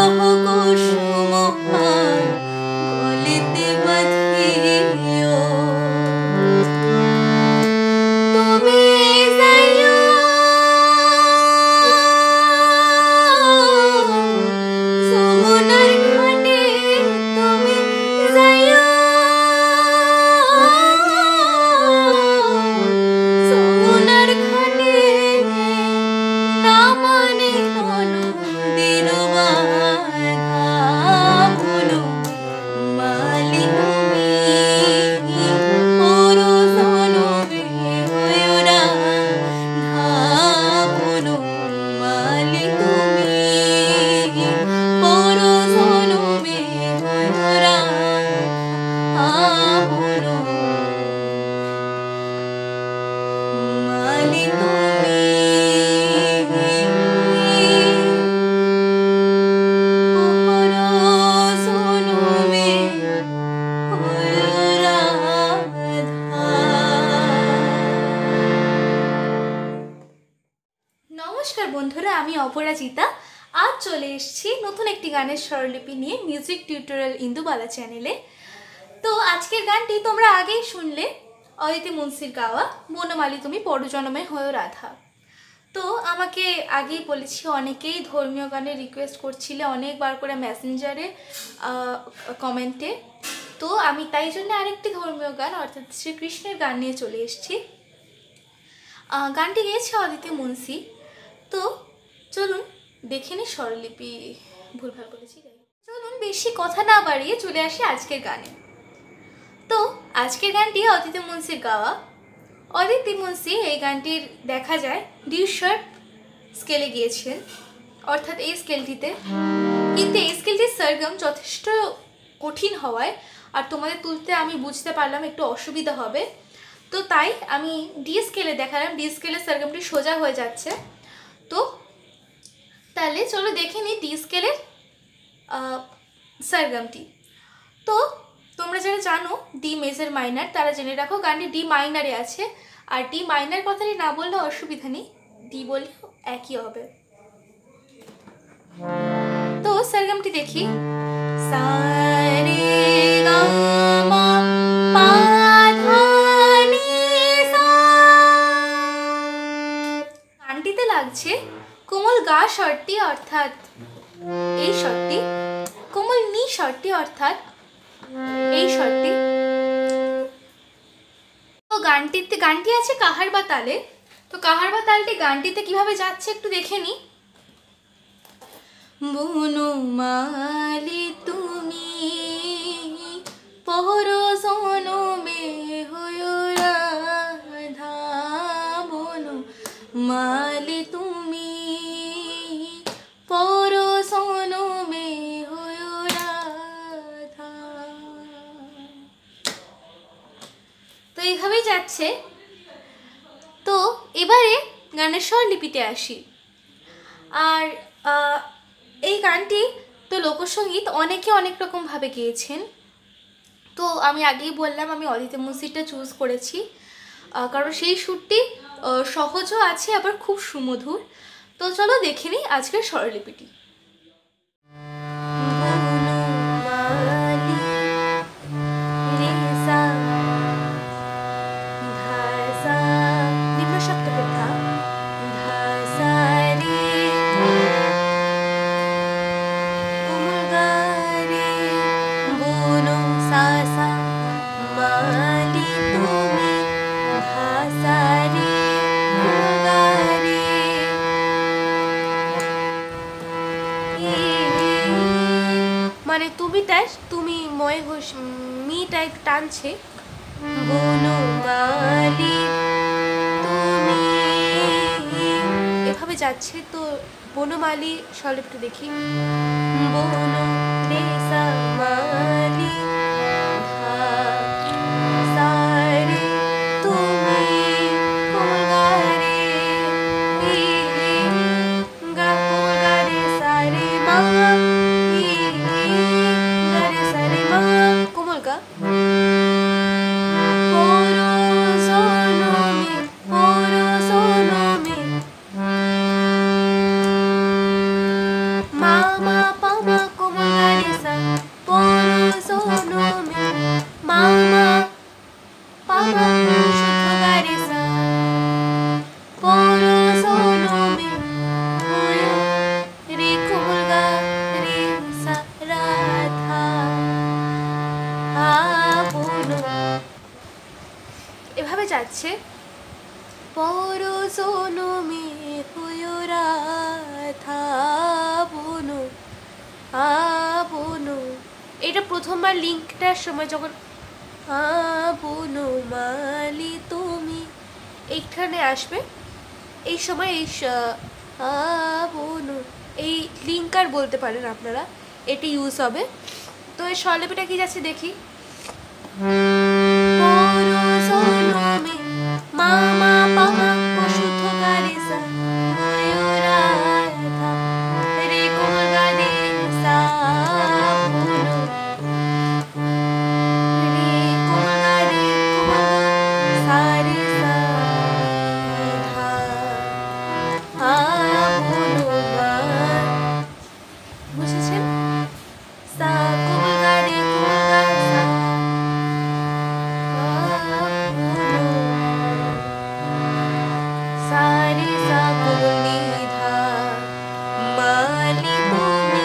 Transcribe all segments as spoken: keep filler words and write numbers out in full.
বিরহ কুসুম হার গলিতে বাঁধিও তুমি যাইও যমুনার ঘাটে তুমি যাইও যমুনার ঘাটে না মানে নদীর বাধা বলো মালি তুমি পর জনমে হইও রাধা বলো মালি তুমি পর জনমে হইও রাধা বলো মালি তুমি পর জনমে হইও রাধা। নমস্কার বন্ধুরা, আমি অপরাজিতা। আজ চলে এসেছি নতুন একটি গানের স্বরলিপি নিয়ে মিউজিক টিউটোরিয়াল ইন্দুবালা চ্যানেলে। তো আজকের গানটি তোমরা আগেই শুনলে, অদিতি মুন্সির গাওয়া বনমালী তুমি পরজনমে হয়েও রাধা। তো আমাকে আগেই বলেছি, অনেকেই ধর্মীয় গানে রিকোয়েস্ট করছিলে অনেকবার করে মেসেঞ্জারে, কমেন্টে। তো আমি তাই জন্য আরেকটি ধর্মীয় গান অর্থাৎ শ্রীকৃষ্ণের গান নিয়ে চলে এসেছি। গানটি গেয়েছে অদিতি মুন্সি। তো চলুন দেখে নিই স্বরলিপি, ভুলভাল বলেছি। চলুন বেশি কথা না বাড়িয়ে চলে আসি আজকের গানে। তো আজকের গানটি অদিতি মুন্সির গাওয়া। অদিতি মুন্সি এই গানটির দেখা যায় ডি শার্প স্কেলে গিয়েছেন, অর্থাৎ এই স্কেলটিতে। কিন্তু এই স্কেলটির সরগম যথেষ্ট কঠিন হওয়ায় আর তোমাদের তুলতে আমি বুঝতে পারলাম একটু অসুবিধা হবে, তো তাই আমি ডি স্কেলে দেখালাম। ডি স্কেলের সরগমটি সোজা হয়ে যাচ্ছে। তো তাহলে চলো দেখে নিই ডি স্কেলের সরগমটি। তো তোমরা যারা জানো ডি মেজর মাইনার, তারা জেনে রাখো গানটি ডি মাইনারে আছে। আর ডি মাইনার কথাটি না বললে অসুবিধা নেই, ডি বললেও একই হবে। তো সরগমটি দেখি। সা রে গা মা পা ধা নি সা। গানটিতে লাগছে কোমল গা স্বরটি অর্থাৎ এই স্বরটি, কোমল নি স্বরটি অর্থাৎ এই স্বরটি। তো গানটিতে গানটি আছে কাহার বা তালে। তো কাহার বা তালটি গানটিতে কিভাবে যাচ্ছে একটু দেখে নি। বনমালী তুমি পর জনমে হইও রাধা বনমালী তুমি পর জনমে হইও রাধা। তো এইভাবেই যাচ্ছে। তো এবারে গানের স্বরলিপিতে আসি। আর এই গানটি তো লোকসঙ্গীত অনেকে অনেক রকমভাবে গেয়েছেন। তো আমি আগেই বললাম আমি অদিতি মুন্সিটা চুজ করেছি, কারণ সেই সুরটি সহজও আছে আবার খুব সুমধুর। তো চলো দেখে নিই আজকের স্বরলিপিটি। মানে তুমিটাই তুমি ময় হোস মিটাই টানছে। বনমালী তুমি এভাবে যাচ্ছে। তো বনমালী স্বরলিপিটা দেখি। বন রে সা মালি ধা সা রে তুমি কোমল গা রে গা কোমল গা রে সা রে মা গা রে সা রে মা কোমল গা। পর জনমে পর জনমে মা মা পা মা যাচ্ছে পরজনমে হয়ো রাধা বনু আবনু। এটা প্রথমবার লিঙ্কটার সময় যখন আবনু মালি তুমি এইখানে আসবে, এই সময় এই আবনু এই লিঙ্ক আর বলতে পারেন আপনারা, এটি ইউজ হবে। তো এই স্বরলিপিটা কি যাচ্ছে দেখি। পরজনমে মা মা পা মা শুদ্ধ গা রে সা হয়ো রাধা রে কোমল গা রে সা বনু রে কোমল গা রে কোমল গা সা রে সা ধা আ বনু মা। বুঝেছেন? সা কোমল গা রে কোমল গা সা সারে সা কোমল নি ধা মালি তুমি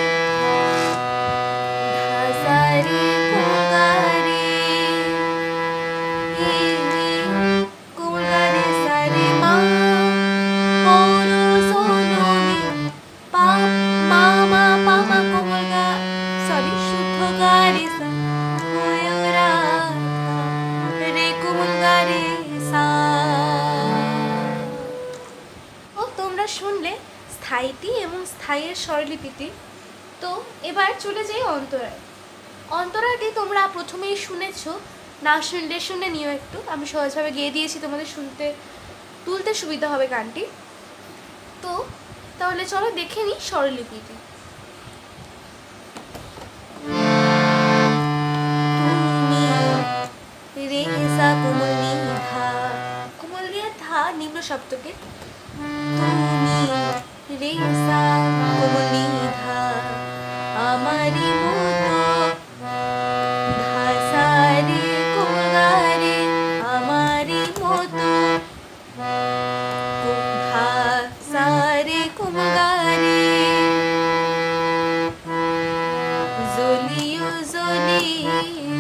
ধা সারে কোমল গা রে কোমল গা রে সা রে মা পরজনমে পা মা মা পা মা কোমল গা সরি শুদ্ধ গা রে সা হয়ো রাধা রে কোমল গা রে সা। ও তোমরা শুনলে স্থায়ীটি এবং স্থায়ীর স্বরলিপিটি। তো এবার চলে যাই অন্তরায়। অন্তরায়টি তোমরা প্রথমেই শুনেছ, না শুনলে শুনে নিও একটু, আমি সহজভাবে গেয়ে দিয়েছি, তোমাদের শুনতে তুলতে সুবিধা হবে গানটি। তো তাহলে চলো দেখে নিই স্বরলিপিটি। তুমি রে সা কোমল নি ধা, কোমল দিয়ে ধা নিম্ন সপ্তকে, তুমি রে সা কোমল নি ধা আমারি মতো ধা সা রে কোমল গা রে আমারি মতো ধা সা রে কোমল গা রে জলিও জলিও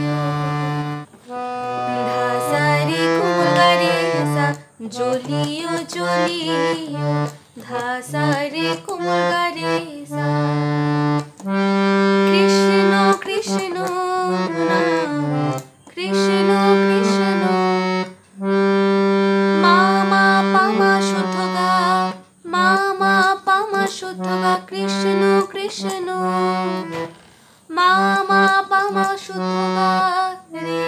ধা সা রে কোমল গা রে সা জলিও জলিও ধা সা রে কোমল গা রে সা। কৃষ্ণ কৃষ্ণ নাম কৃষ্ণ কৃষ্ণ মা মা পা মা শুদ্ধ গা মা মা পা মা শুদ্ধ গা কৃষ্ণ কৃষ্ণ মা মা পা মা শুদ্ধ গা রে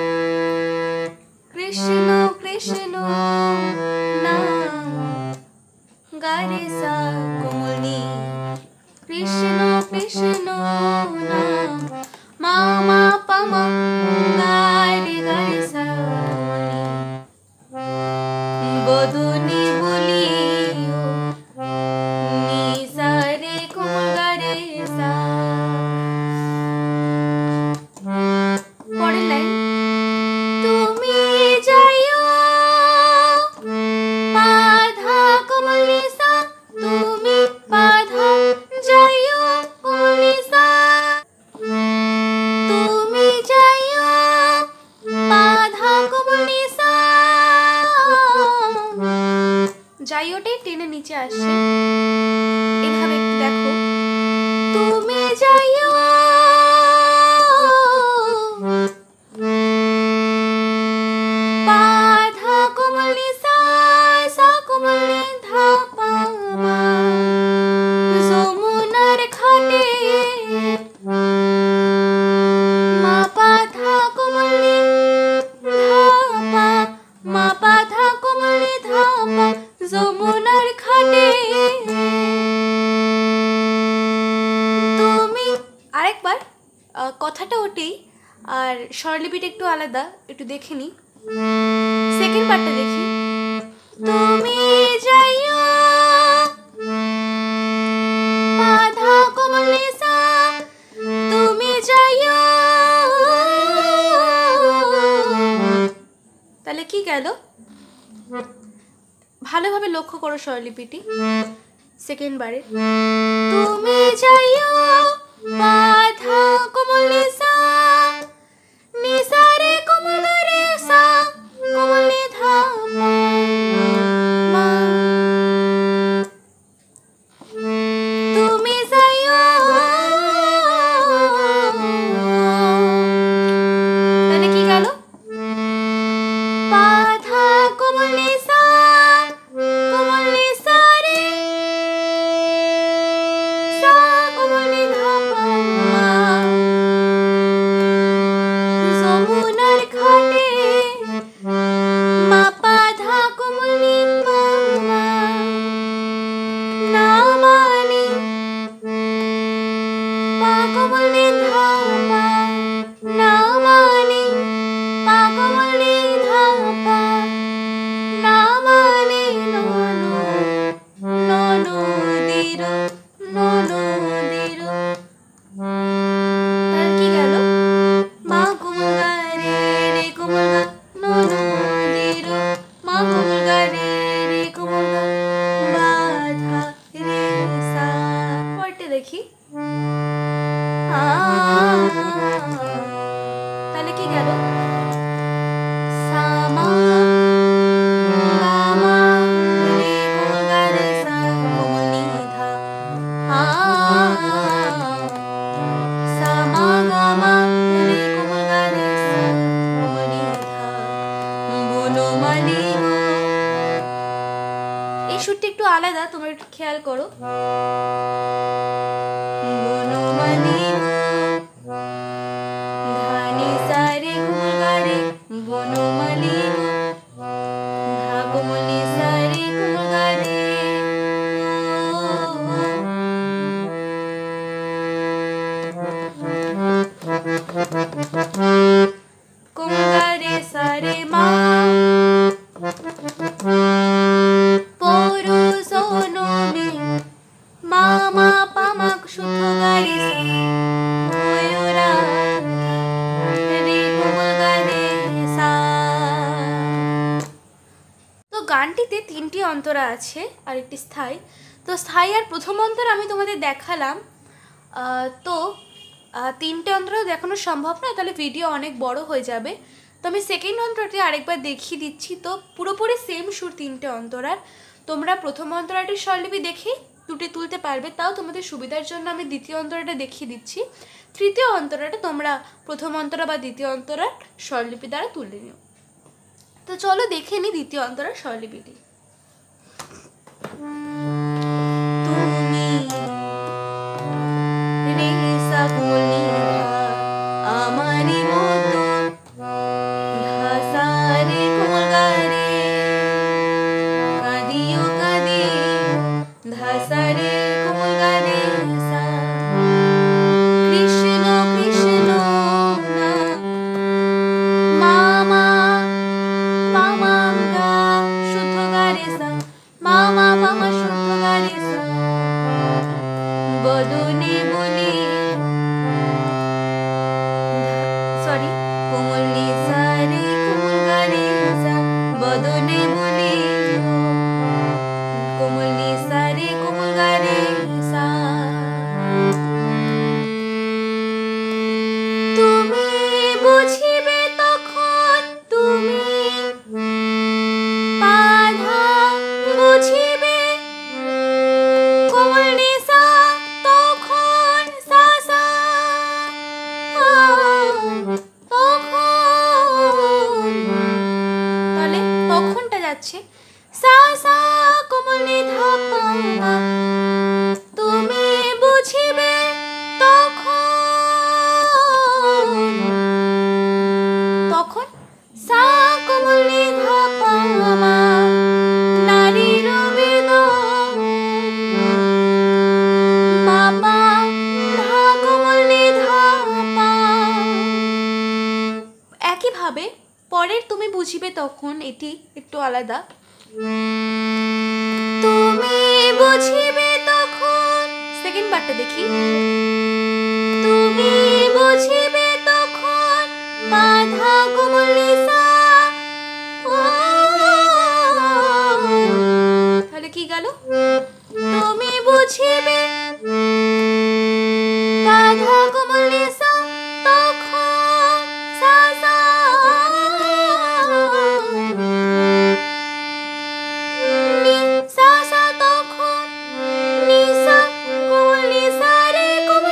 কৃষ্ণ কৃষ্ণ নাম গা রে সা কোমল নি কৃষ্ণ কৃষ্ণ নাম মা মা পা মা গা রে গা রে সা বদনে বলিও নি সা রে কোমল গা রে সা। পরের লাইন তুমি যাইও পা ধা কোমল নি সা তুমি পা ধা যাইও কোমল নি সা তুমি যাইও পা ধা কোমল নি সা। যাইওটাই টেনে নিচে আসছে, এভাবে একটু দেখো। তুমি যাইও পা ধা কোমল নি সা সা কোমল নি ধা পা মা যমুনার ঘাটে মা পা ধা কোমল নি ধা পা মা পা ধা কোমল নি ধা পা যমুনার ঘাটে তুমি। আরেকবার কথাটা ওটাই, আর স্বরলিপিটা একটু আলাদা, একটু দেখে নিই। সেকেন্ড পার্টটা দেখি। তুমি যাইও পা ধা কোমল নি সা তুমি যাইও, তাহলে কি গেল? ভালোভাবে লক্ষ্য করো স্বরলিপিটি। সেকেন্ড বারে তুমি যাইও পা ধা কোমল নি সা নি সা রে কোমল রে সা কোমল নি পা কোমল নি ধা পা না মানে পা কোমল নি ধা পা না মানে নো নো নো নো দিরো নো নো দিরো। তাহলে কি গেল? মা কোমল গা রে রে কোমল গা নো নো দিরো মা কোমল গা রে রে কোমল গা বা ধা রে সা। পরটা দেখি। আ তাহলে কি গেল? সা মা গা মা রে কোমল গা রে সা কোমল নি ধা আ সা মা গা মা রে কোমল গা রে সা কোমল নি ধা বনমালী গো। এই সুরটা একটু আলাদা, তোমরা একটু খেয়াল করো। বনমালী গো ধা নি সা রে কোমল গা রে বনমালী গো ধা কোমল নি সা রে কোমল গা রে কোমল গা রে সা রে মা পরু সোনো মে মা মা পা মা শুদ্ধ গা রে সা ময়ূরা রে কোমল গা রে সা। তো গানটিতে তিনটি অন্তরা আছে আর একটি স্থায়ী। তো স্থায়ী আর প্রথম অন্তরা আমি তোমাদের দেখালাম। তো তিনটে অন্তরা দেখানো সম্ভব নয়, তাহলে ভিডিও অনেক বড় হয়ে যাবে। তো আমি সেকেন্ড অন্তরাটি আরেকবার দেখিয়ে দিচ্ছি। তো পুরোপুরি সেম সুর তিনটে অন্তরার। তোমরা প্রথম অন্তরাটির স্বরলিপি দেখে দুটি তুলতে পারবে, তাও তোমাদের সুবিধার জন্য আমি দ্বিতীয় অন্তরাটা দেখিয়ে দিচ্ছি। তৃতীয় অন্তরাটা তোমরা প্রথম অন্তরা বা দ্বিতীয় অন্তরার স্বরলিপি দ্বারা তুলে নিও। তো চলো দেখে নিই দ্বিতীয় অন্তরার স্বরলিপিটি। তুমি রে সা কোমল নি ধা আমারি মতো ধা সা রে কোমল গা রে কাঁদিও কাঁদি ধা সা রে কোমল গা রে সা। কৃষ্ণ কৃষ্ণ না মা মা পা মা গা শুদ্ধ গা রে সা মা মা পা মা শুদ্ধ গা রে সা বদনে বলি সরি কোমল নি সা রে কোমল গা রে সা বদনে বলি কোমল নি সা রে কোমল গা রে সা। তুমি বুঝিবে তখন তুমি বাধা বুঝিবে কোমল নি সা তখন সা সা তখন। তাহলে তখনটা যাচ্ছে সা সা কোমল নি ধা পা তুমি বুঝিবে তখন তখন সা কোমল নি ধা পা মা নারীর বেদন মা পা ধা কোমল নি ধা পা। একইভাবে পরের তুমি বুঝিবে তখন এটি একটু আলাদা। তুমি বুঝিবে তখন সেকেন্ড পার্টটা দেখি। তুমি বুঝিবে তখন বাধা কোমল নি সা। তাহলে কি গেল? তুমি বুঝিবে বাধা কোমল নি সা তখন সা সা নি সা সা তখন নি সা কোমল নি সা রে কোমল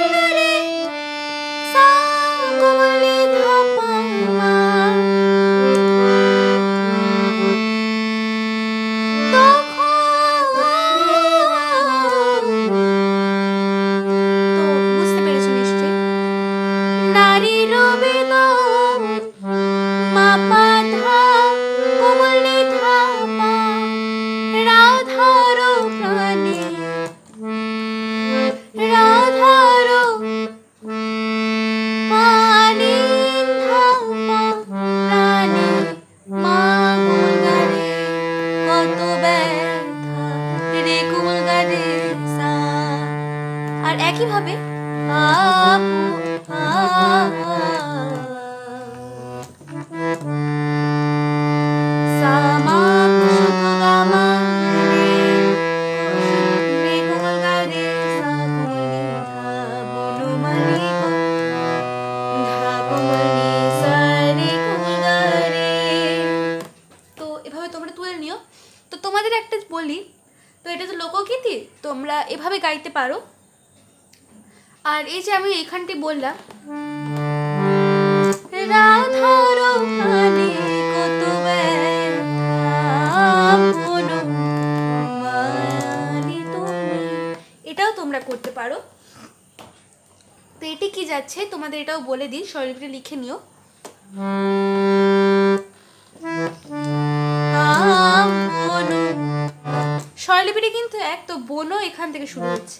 তো তোমাদের একটা বলি, তো এটা তো লোকগীতি, তোমরা এভাবে গাইতে পারো। আর এই যে আমি এইখানটি বললাম, রাধার প্রাণে কত ব্যথা বলো মায়ালি তুমি, এটাও তোমরা করতে পারো। তো এটি কি যাচ্ছে তোমাদের এটাও বলে দিই, স্বরলিপিটা লিখে নিও। স্বরলিপিটি কিন্তু এক, তো বোনও এখান থেকে শুরু হচ্ছে।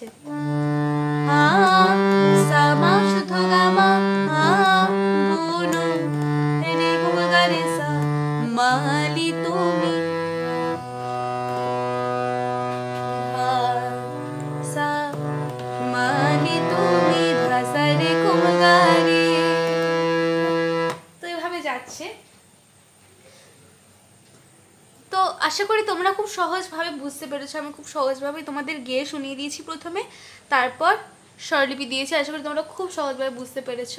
মালি তুমি মালি তুমি ধাসারে কুমগারে, তো এভাবে যাচ্ছে। তো আশা করি তোমরা খুব সহজভাবে বুঝতে পেরেছো। আমি খুব সহজভাবে তোমাদের গেয়ে শুনিয়ে দিয়েছি প্রথমে, তারপর স্বরলিপি দিয়েছি। আশা করি তোমরা খুব সহজভাবে বুঝতে পেরেছো।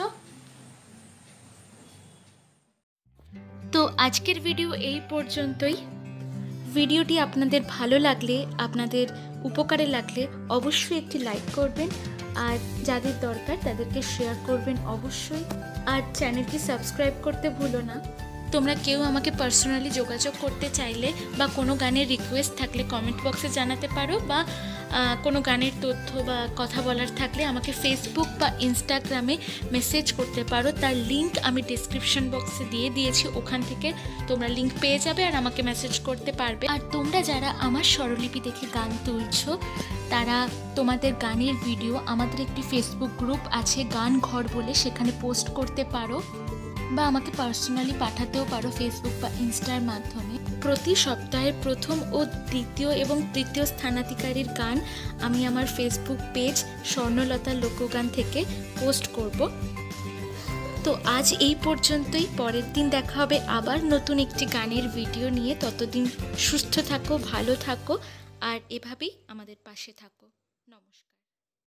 তো আজকের ভিডিও এই পর্যন্তই। ভিডিওটি আপনাদের ভালো লাগলে, আপনাদের উপকারে লাগলে অবশ্যই একটি লাইক করবেন, আর যাদের দরকার তাদেরকে শেয়ার করবেন অবশ্যই। আর চ্যানেলটি সাবস্ক্রাইব করতে ভুলো না। তোমরা কেউ আমাকে পার্সোনালি যোগাযোগ করতে চাইলে বা কোনো গানের রিকোয়েস্ট থাকলে কমেন্ট বক্সে জানাতে পারো, বা কোনো গানের তথ্য বা কথা বলার থাকলে আমাকে ফেসবুক বা ইনস্টাগ্রামে মেসেজ করতে পারো। তার লিঙ্ক আমি ডিসক্রিপশন বক্সে দিয়ে দিয়েছি, ওখান থেকে তোমরা লিঙ্ক পেয়ে যাবে আর আমাকে মেসেজ করতে পারবে। আর তোমরা যারা আমার স্বরলিপি দেখে গান তুলছো, তারা তোমাদের গানের ভিডিও আমাদের একটি ফেসবুক গ্রুপ আছে গান ঘর বলে, সেখানে পোস্ট করতে পারো, বা আমাকে পার্সোনালি পাঠাতেও পারো ফেসবুক বা ইনস্টার মাধ্যমে। প্রতি সপ্তাহের প্রথম ও দ্বিতীয় এবং তৃতীয় স্থানাধিকারীর গান আমি আমার ফেসবুক পেজ স্বর্ণলতা লোকগান থেকে পোস্ট করব। তো আজ এই পর্যন্তই, পরের দিন দেখা হবে আবার নতুন একটি গানের ভিডিও নিয়ে। ততদিন সুস্থ থাকো, ভালো থাকো, আর এভাবেই আমাদের পাশে থাকো। নমস্কার।